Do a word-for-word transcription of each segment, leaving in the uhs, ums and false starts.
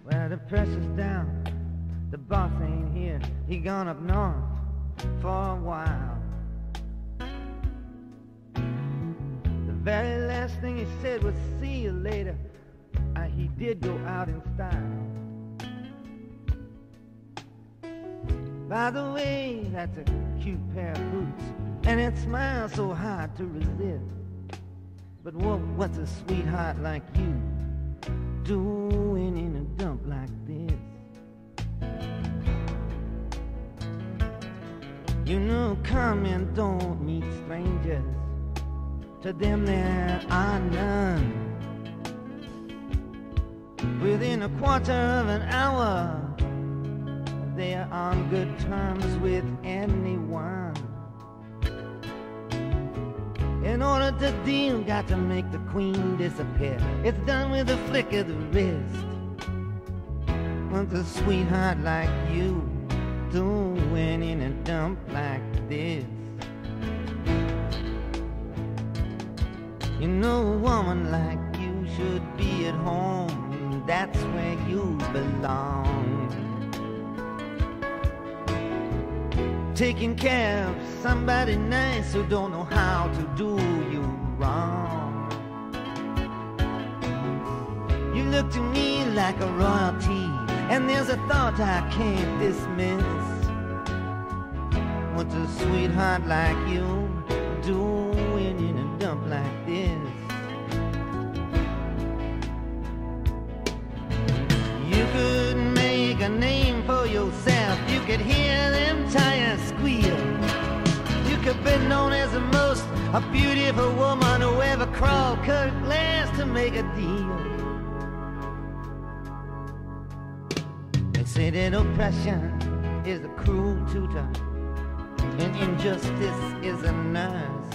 Well, the pressure's down, the boss ain't here. He gone up north for a while. The very last thing he said was see you later. Uh, he did go out in style. By the way, that's a cute pair of boots, and it smiles so hard to resist. But what, what's a sweetheart like you doing in a dump like this? You know, come and don't meet strangers. To them there are none. Within a quarter of an hour, they are on good terms with anyone. In order to deal, got to make the queen disappear. It's done with a flick of the wrist. What's a sweetheart like you doing in a dump like this? You know, a woman like you should be at home. That's where you belong. Taking care of somebody nice who don't know how to do you wrong. You look to me like a royalty, and there's a thought I can't dismiss. What's a sweetheart like you doing in a dump like this? You could make a name for yourself. You could hear them tires squeal. You could be known as the most a beautiful woman who ever crawled Kirk glass to make a deal. They say that oppression is a cruel tutor, and injustice is a nurse.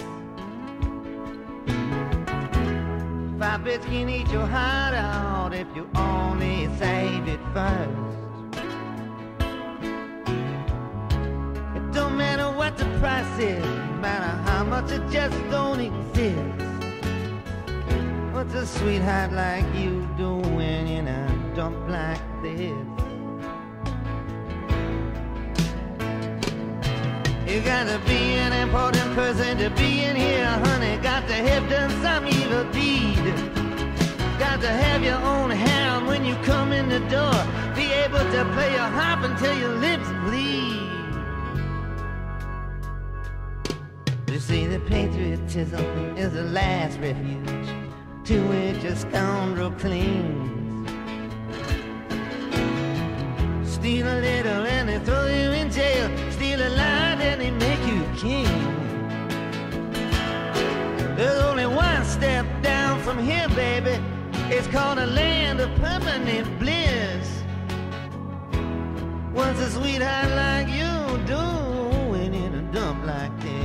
Five bits can eat your heart out if you only save it first. It don't matter what the price is, no matter how much it just don't exist. What's a sweetheart like you doing in a dump like this? You gotta be an important person to be in here, honey. Got to have done some evil deed. Got to have your own harem when you come in the door. Be able to play your harp until your lips bleed. You see, the patriotism is the last refuge to which a scoundrel clings. Steal a little and they throw you in jail. Steal a lot and they make you king. There's only one step down from here, baby. It's called a land of permanent bliss. What's a sweetheart like you doing in a dump like this?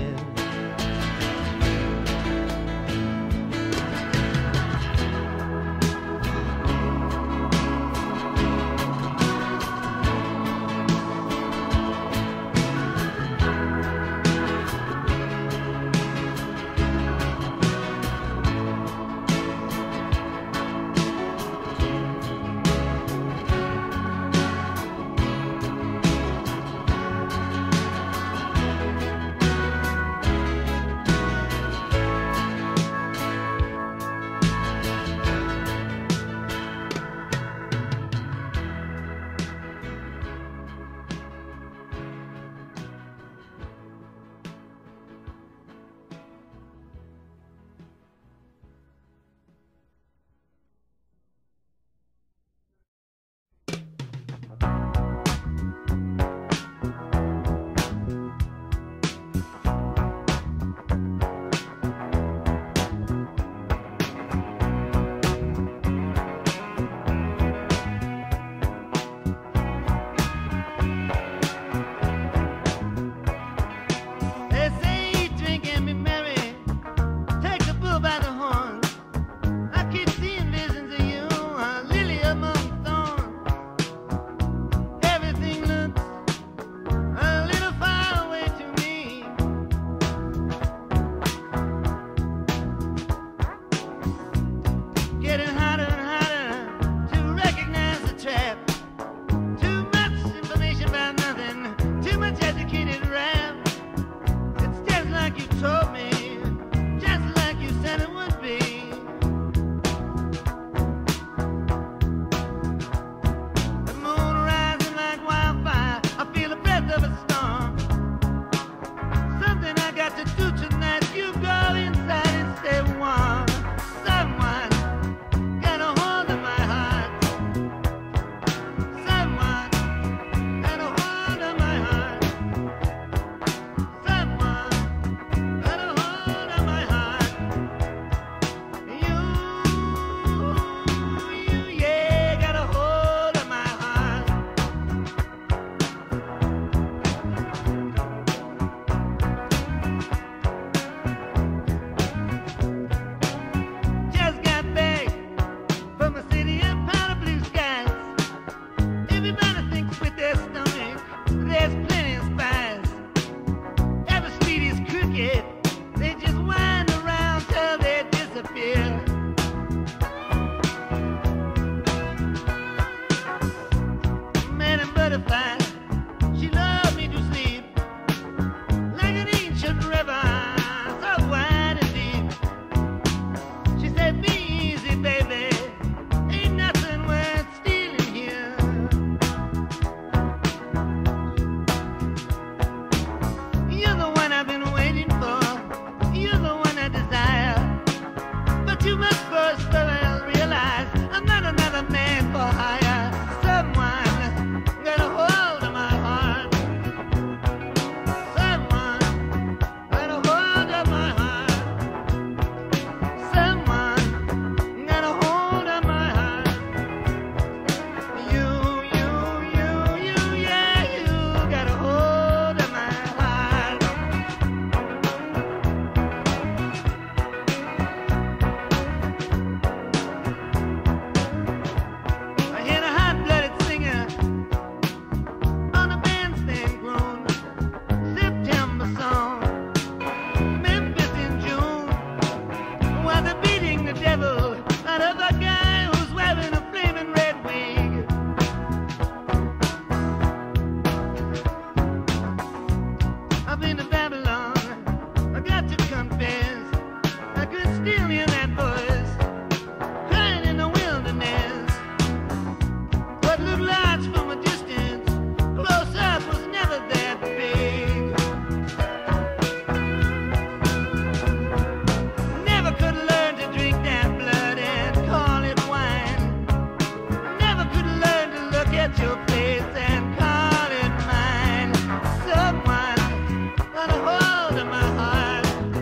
at your place and call it mine. Someone got a hold of my heart.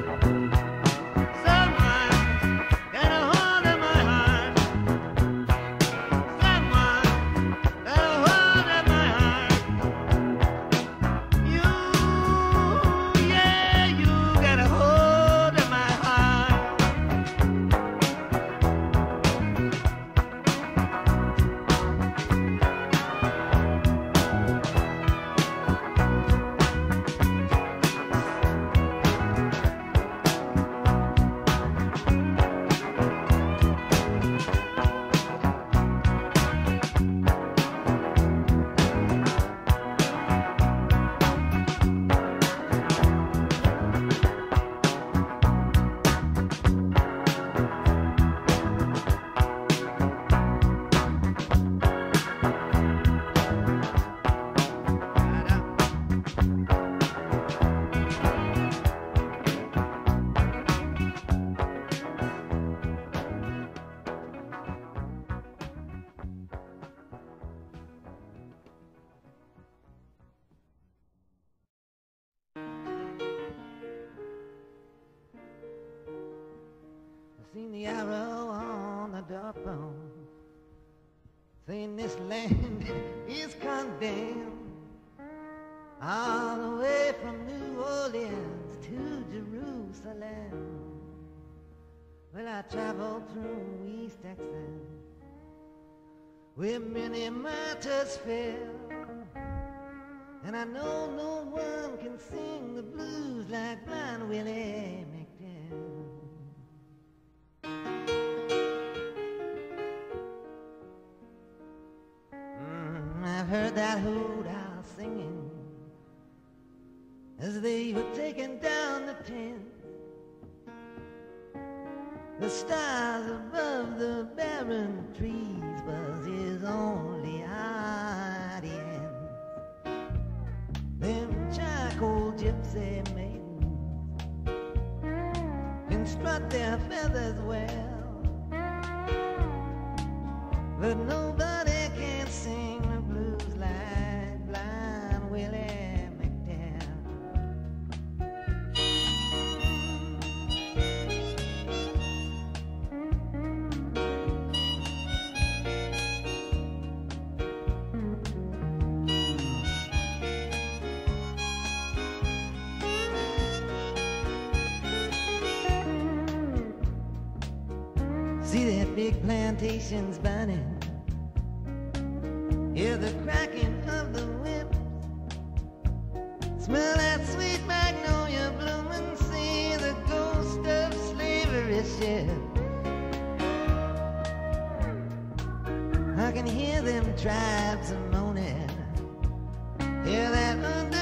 Someone got a hold of my heart. Someone got a hold of my heart. You, yeah, you got a hold of my heart. Seen the arrow on the doorpost, saying this land is condemned. All the way from New Orleans to Jerusalem. Well, I traveled through East Texas, where many martyrs fell, and I know no one can sing the blues like Blind Willie McDowell. I've heard that hoot owl singing as they were taking down the tent. The stars above the barren trees was his only audience. Them charcoal gypsy maidens can strut their feathers well, but nobody can sing the blues like Blind Willie McDowell. See their big plantations burning, hear the cracking of the whips, smell that sweet magnolia blooming, see the ghost of slavery ship. I can hear them tribes a moaning, hear that under